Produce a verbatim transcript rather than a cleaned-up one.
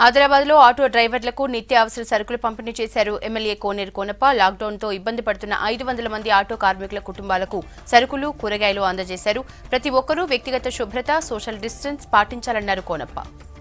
Adilabad లో auto డ్రైవర్లకు నిత్యావసర సరుకులు పంపిణీ చేశారు. ఎమ్మెల్యే కోనేరు కొన్నప్ప లాక్డౌన్ తో ఇబ్బంది పడుతున్న ఐదు వందల మంది ఆటో కార్మికుల కుటుంబాలకు సరుకులు, కూరగాయలు అందజేశారు. ప్రతి ఒక్కరూ వ్యక్తిగత శుభ్రత, సోషల్ డిస్టెన్స్ పాటించాలన్నారు కోనప్ప.